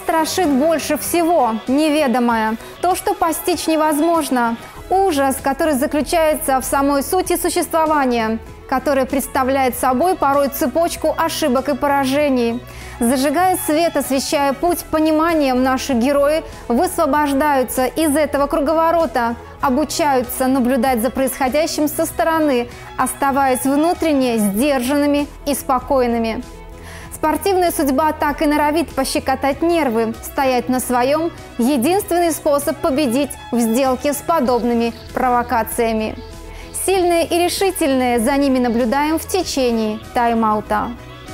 страшит больше всего? Неведомое. То, что постичь невозможно. Ужас, который заключается в самой сути существования, который представляет собой порой цепочку ошибок и поражений. Зажигая свет, освещая путь пониманием, наши герои высвобождаются из этого круговорота, обучаются наблюдать за происходящим со стороны, оставаясь внутренне сдержанными и спокойными. Спортивная судьба так и норовит пощекотать нервы, стоять на своем – единственный способ победить в сделке с подобными провокациями. Сильные и решительные за ними наблюдаем в течение тайм-аута.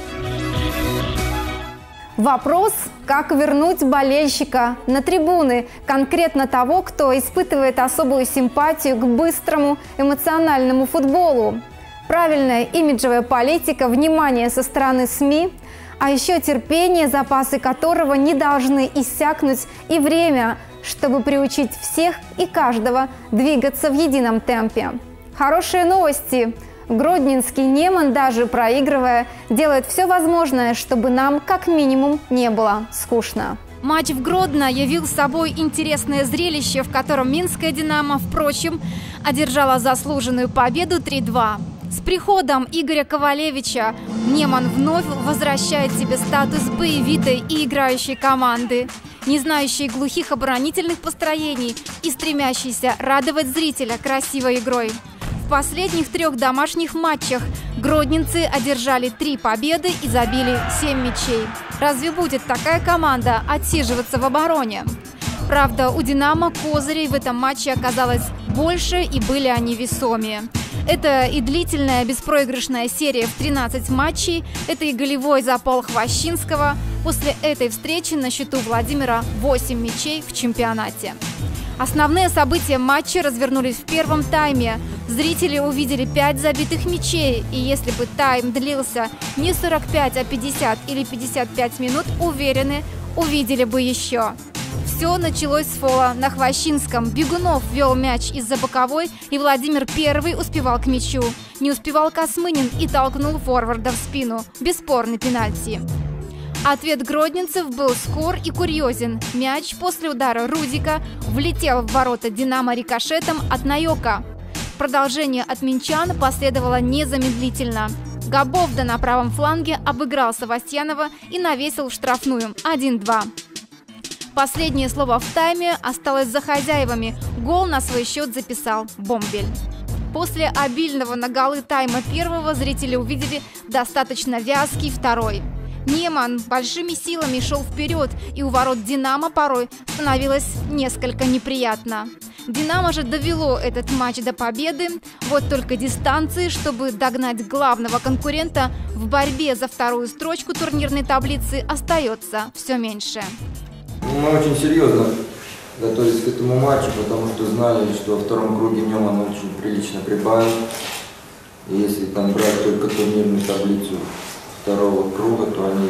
Вопрос, как вернуть болельщика на трибуны, конкретно того, кто испытывает особую симпатию к быстрому эмоциональному футболу. Правильная имиджевая политика, внимание со стороны СМИ, а еще терпение, запасы которого не должны иссякнуть, и время, чтобы приучить всех и каждого двигаться в едином темпе. Хорошие новости. Гродненский Неман, даже проигрывая, делает все возможное, чтобы нам как минимум не было скучно. Матч в Гродно явил собой интересное зрелище, в котором минская «Динамо», впрочем, одержала заслуженную победу 3-2. С приходом Игоря Ковалевича Неман вновь возвращает себе статус боевитой и играющей команды, не знающей глухих оборонительных построений и стремящейся радовать зрителя красивой игрой. В последних 3 домашних матчах гродненцы одержали 3 победы и забили 7 мячей. Разве будет такая команда отсиживаться в обороне? Правда, у «Динамо» козырей в этом матче оказалось больше, и были они весомее. Это и длительная беспроигрышная серия в 13 матчей, это и голевой запал Хвощинского. После этой встречи на счету Владимира 8 мячей в чемпионате. Основные события матча развернулись в первом тайме. Зрители увидели 5 забитых мячей, и если бы тайм длился не 45, а 50 или 55 минут, уверены, увидели бы еще. Все началось с фола на Хвощинском. Бегунов вел мяч из-за боковой, и Владимир первый успевал к мячу. Не успевал Космынин и толкнул форварда в спину. Бесспорный пенальти. Ответ гродненцев был скор и курьезен. Мяч после удара Рудика влетел в ворота «Динамо» рикошетом от Найока. Продолжение от минчан последовало незамедлительно. Габовда на правом фланге обыграл Савастьянова и навесил в штрафную 1-2. Последнее слово в тайме осталось за хозяевами. Гол на свой счет записал Бомбель. После обильного на голы тайма первого зрители увидели достаточно вязкий второй. Неман большими силами шел вперед, и у ворот «Динамо» порой становилось несколько неприятно. «Динамо» же довело этот матч до победы, вот только дистанции, чтобы догнать главного конкурента в борьбе за вторую строчку турнирной таблицы, остается все меньше. Мы очень серьезно готовились к этому матчу, потому что знали, что во втором круге Неман очень прилично прибавил. И если там брать только турнирную таблицу второго круга, то они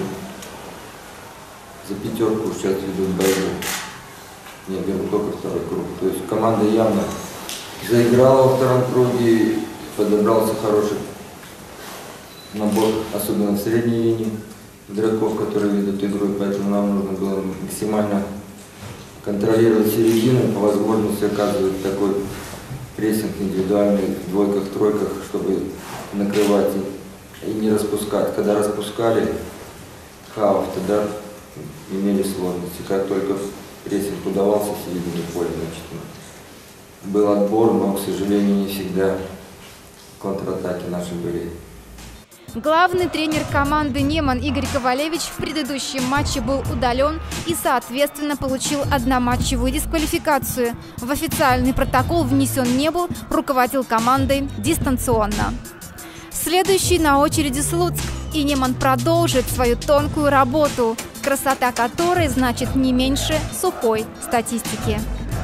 за 5 сейчас ведут борьбу. Я беру только второй круг. То есть команда явно заиграла во втором круге, подобрался хороший набор, особенно в средней линии игроков, которые ведут игру, поэтому нам нужно было максимально контролировать середину, по возможности оказывать такой прессинг индивидуальный в двойках, тройках, чтобы накрывать и не распускать. Когда распускали хаос, тогда имели сложности. Как только прессинг удавался в середине поля, значит, был отбор, но, к сожалению, не всегда контратаки наши были. Главный тренер команды «Неман» Игорь Ковалевич в предыдущем матче был удален и, соответственно, получил одноматчевую дисквалификацию. В официальный протокол внесен не был, руководил командой дистанционно. Следующий на очереди Слуцк, и Неман продолжит свою тонкую работу, красота которой значит не меньше сухой статистики.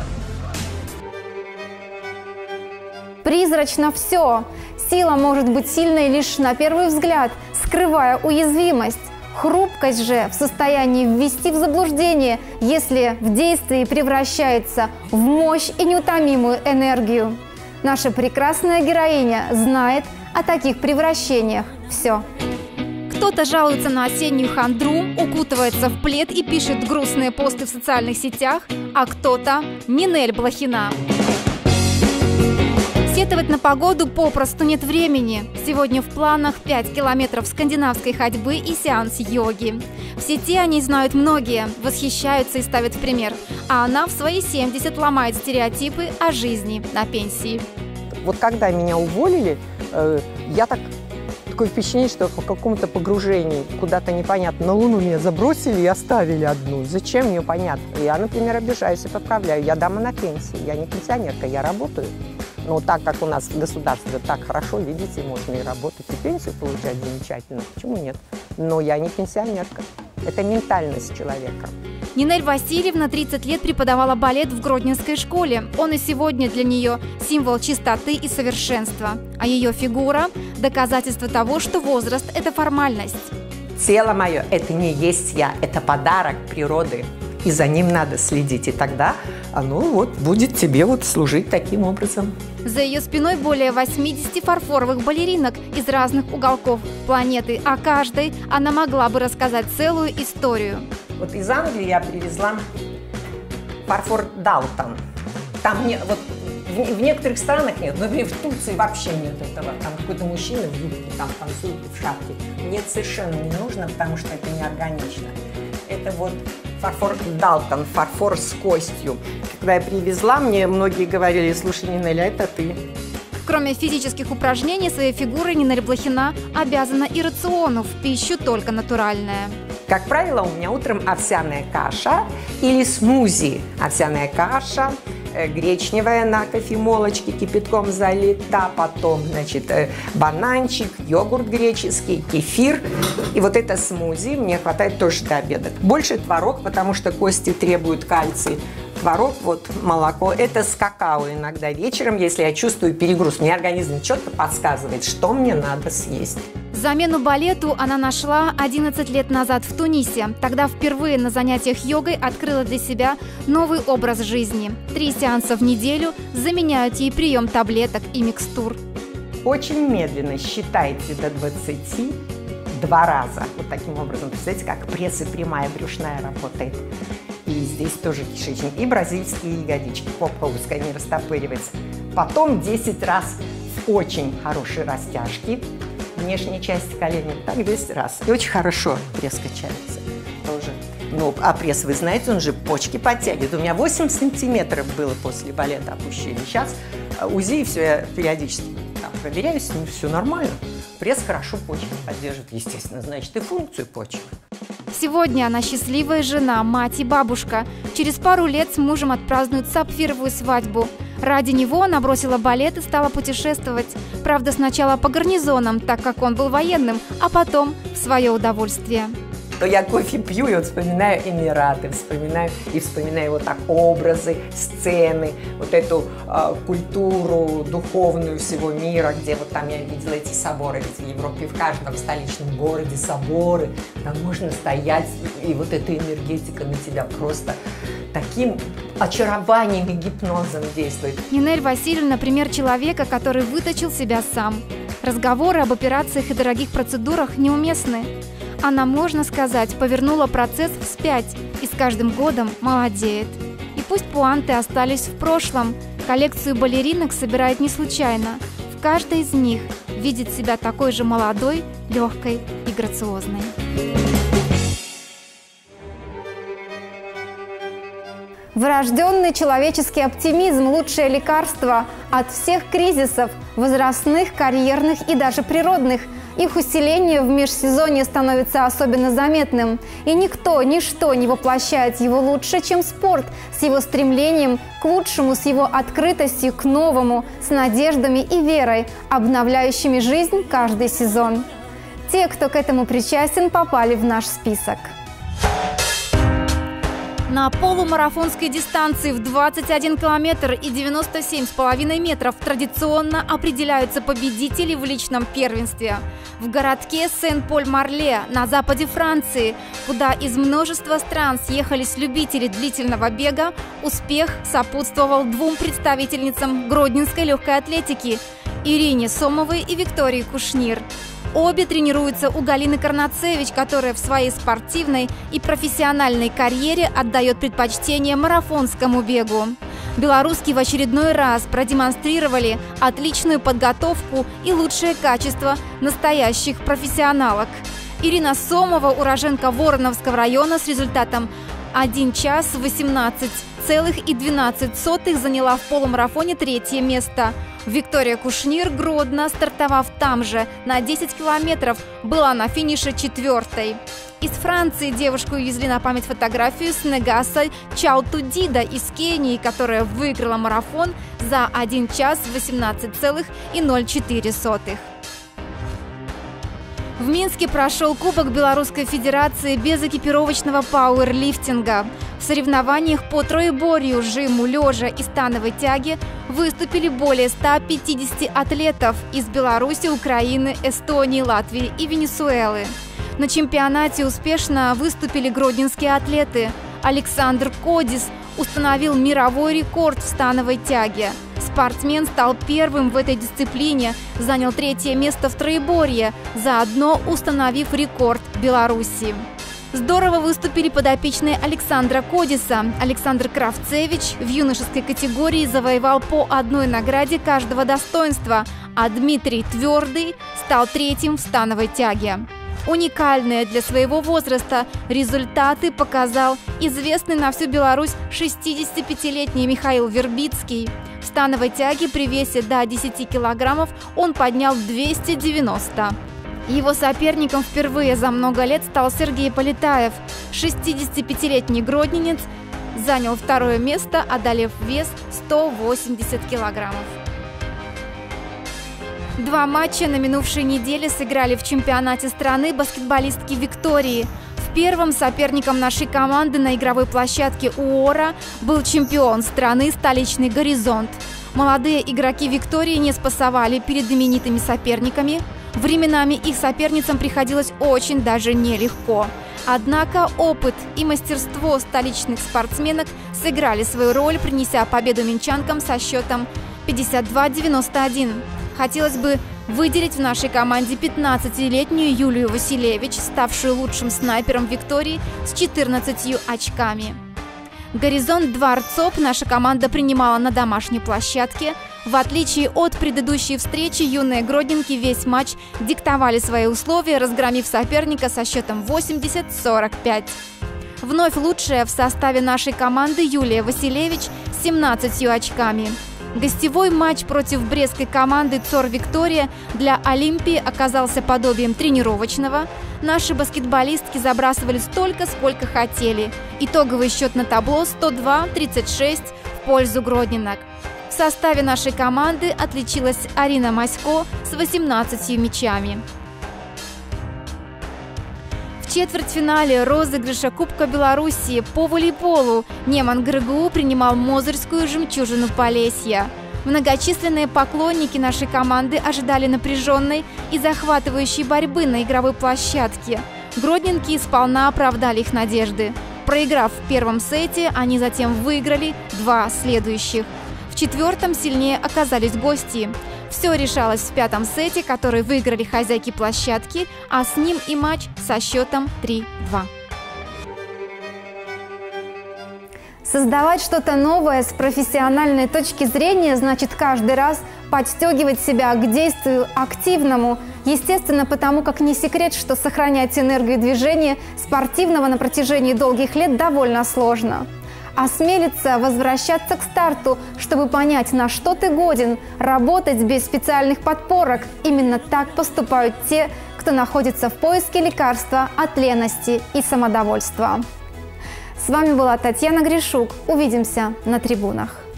Призрачно все. Сила может быть сильной лишь на первый взгляд, скрывая уязвимость. Хрупкость же в состоянии ввести в заблуждение, если в действии превращается в мощь и неутомимую энергию. Наша прекрасная героиня знает о таких превращениях все. Кто-то жалуется на осеннюю хандру, укутывается в плед и пишет грустные посты в социальных сетях, а кто-то – Нинель Блохина. Сетовать на погоду попросту нет времени. Сегодня в планах 5 километров скандинавской ходьбы и сеанс йоги. В сети о ней знают многие, восхищаются и ставят в пример. А она в свои 70 ломает стереотипы о жизни на пенсии. Вот когда меня уволили, я такое впечатление, что по какому-то погружению куда-то непонятно. На Луну меня забросили и оставили одну. Зачем, непонятно. Я, например, обижаюсь и поправляю. Я дама на пенсии, я не пенсионерка, я работаю. Но так как у нас в государстве так хорошо, видите, можно и работать, и пенсию получать замечательно. Почему нет? Но я не пенсионерка. Это ментальность человека. Нинель Васильевна 30 лет преподавала балет в Гродненской школе. Он и сегодня для нее символ чистоты и совершенства. А ее фигура – доказательство того, что возраст – это формальность. Тело мое – это не есть я, это подарок природы. И за ним надо следить, и тогда оно вот будет тебе вот служить таким образом. За ее спиной более 80 фарфоровых балеринок из разных уголков планеты. О каждой она могла бы рассказать целую историю. Вот из Англии я привезла фарфор Далтон. Там вот в некоторых странах нет, например, в Турции вообще нет этого. Там какой-то мужчина в юбке, там танцует в шапке. Мне это совершенно не нужно, потому что это неорганично. Это вот фарфор Далтон, фарфор с костью. Когда я привезла, мне многие говорили: слушай, Нинель, это ты. Кроме физических упражнений, своей фигурой Нинель Блохина обязана и рациону, в пищу только натуральная. Как правило, у меня утром овсяная каша или смузи. Овсяная каша, гречневая на кофемолочке, кипятком залита, потом, значит, бананчик, йогурт греческий, кефир. И вот это смузи мне хватает тоже до обеда. Больше творог, потому что кости требуют кальций. Творог, вот молоко, это с какао иногда вечером, если я чувствую перегруз. Мне организм четко подсказывает, что мне надо съесть. Замену балету она нашла 11 лет назад в Тунисе. Тогда впервые на занятиях йогой открыла для себя новый образ жизни. 3 сеанса в неделю заменяют ей прием таблеток и микстур. Очень медленно считайте до 20 2 раза. Вот таким образом, представляете, как пресс и прямая брюшная работает. И здесь тоже кишечник. И бразильские ягодички. Попа узкая, не растопыривается. Потом 10 раз в очень хорошей растяжке. Внешней части коленей. Так 10 раз. И очень хорошо пресс качается. Тоже. Ну, а пресс, вы знаете, он же почки подтягивает. У меня 8 сантиметров было после балета опущения. Сейчас УЗИ, и все, я периодически там проверяюсь, ну, все нормально. Пресс хорошо почки поддерживает, естественно, значит, и функцию почек. Сегодня она счастливая жена, мать и бабушка. Через пару лет с мужем отпразднуют сапфировую свадьбу. Ради него она бросила балет и стала путешествовать. Правда, сначала по гарнизонам, так как он был военным, а потом в свое удовольствие. То я кофе пью и вот вспоминаю Эмираты, вспоминаю вот так образы, сцены, вот эту культуру духовную всего мира, где вот там я видела эти соборы, ведь в Европе в каждом столичном городе соборы, там можно стоять, и вот эта энергетика на тебя просто таким очарованием и гипнозом действует. Нинель Васильевна – пример человека, который выточил себя сам. Разговоры об операциях и дорогих процедурах неуместны. Она, можно сказать, повернула процесс вспять и с каждым годом молодеет. И пусть пуанты остались в прошлом, коллекцию балеринок собирает не случайно. В каждой из них видит себя такой же молодой, легкой и грациозной. Врожденный человеческий оптимизм – лучшее лекарство от всех кризисов – возрастных, карьерных и даже природных. Их усиление в межсезонье становится особенно заметным. И никто, ничто не воплощает его лучше, чем спорт, с его стремлением к лучшему, с его открытостью к новому, с надеждами и верой, обновляющими жизнь каждый сезон. Те, кто к этому причастен, попали в наш список. На полумарафонской дистанции в 21 километр и 97,5 метров традиционно определяются победители в личном первенстве. В городке Сен-Поль-Марле на западе Франции, куда из множества стран съехались любители длительного бега, успех сопутствовал 2 представительницам гродненской легкой атлетики – Ирине Сомовой и Виктории Кушнир. Обе тренируются у Галины Карнацевич, которая в своей спортивной и профессиональной карьере отдает предпочтение марафонскому бегу. Белорусские в очередной раз продемонстрировали отличную подготовку и лучшее качество настоящих профессионалок. Ирина Сомова, уроженка Вороновского района, с результатом 1 час 18,12 заняла в полумарафоне 3-е место. Виктория Кушнир, Гродно, стартовав там же на 10 километров, была на финише 4-й. Из Франции девушку увезли на память фотографию с Негаса Чаутудида из Кении, которая выиграла марафон за 1 час 18,04. В Минске прошел Кубок Белорусской Федерации безэкипировочного пауэрлифтинга. В соревнованиях по троеборью, жиму, лежа и становой тяге выступили более 150 атлетов из Беларуси, Украины, Эстонии, Латвии и Венесуэлы. На чемпионате успешно выступили гродненские атлеты. Александр Кодис установил мировой рекорд в становой тяге. Спортсмен стал первым в этой дисциплине, занял 3-е место в троеборье, заодно установив рекорд Беларуси. Здорово выступили подопечные Александра Кодиса. Александр Кравцевич в юношеской категории завоевал по 1 награде каждого достоинства, а Дмитрий Твердый стал 3-м в становой тяге. Уникальные для своего возраста результаты показал известный на всю Беларусь 65-летний Михаил Вербицкий. В становой тяге при весе до 10 килограммов он поднял 290. Его соперником впервые за много лет стал Сергей Полетаев. 65-летний гродненец занял 2-е место, одолев вес 180 килограммов. 2 матча на минувшей неделе сыграли в чемпионате страны баскетболистки Виктории. В первом соперником нашей команды на игровой площадке УОРа был чемпион страны столичный «Горизонт». Молодые игроки Виктории не спасовали перед именитыми соперниками. Временами их соперницам приходилось очень даже нелегко. Однако опыт и мастерство столичных спортсменок сыграли свою роль, принеся победу минчанкам со счетом 52-91. Хотелось бы выделить в нашей команде 15-летнюю Юлию Василевич, ставшую лучшим снайпером Виктории с 14 очками. «Горизонт Дворцоп» наша команда принимала на домашней площадке. В отличие от предыдущей встречи, юные гродненки весь матч диктовали свои условия, разгромив соперника со счетом 80-45. Вновь лучшая в составе нашей команды Юлия Василевич с 17 очками. Гостевой матч против брестской команды ЦОР «Виктория» для Олимпии оказался подобием тренировочного. Наши баскетболистки забрасывали столько, сколько хотели. Итоговый счет на табло 102-36 в пользу гродненок. В составе нашей команды отличилась Арина Масько с 18 мячами. В четвертьфинале розыгрыша Кубка Белоруссии по волейболу Неман ГРГУ принимал Мозырскую «Жемчужину Полесья». Многочисленные поклонники нашей команды ожидали напряженной и захватывающей борьбы на игровой площадке. Гродненки сполна оправдали их надежды. Проиграв в первом сете, они затем выиграли 2 следующих. В 4-м сильнее оказались гости. Все решалось в 5-м сете, который выиграли хозяйки площадки, а с ним и матч со счетом 3-2. Создавать что-то новое с профессиональной точки зрения значит каждый раз подстегивать себя к действию активному. Естественно, потому как не секрет, что сохранять энергию движения спортивного на протяжении долгих лет довольно сложно. Осмелиться возвращаться к старту, чтобы понять, на что ты годен, работать без специальных подпорок. Именно так поступают те, кто находится в поиске лекарства от лености и самодовольства. С вами была Татьяна Гришук. Увидимся на трибунах.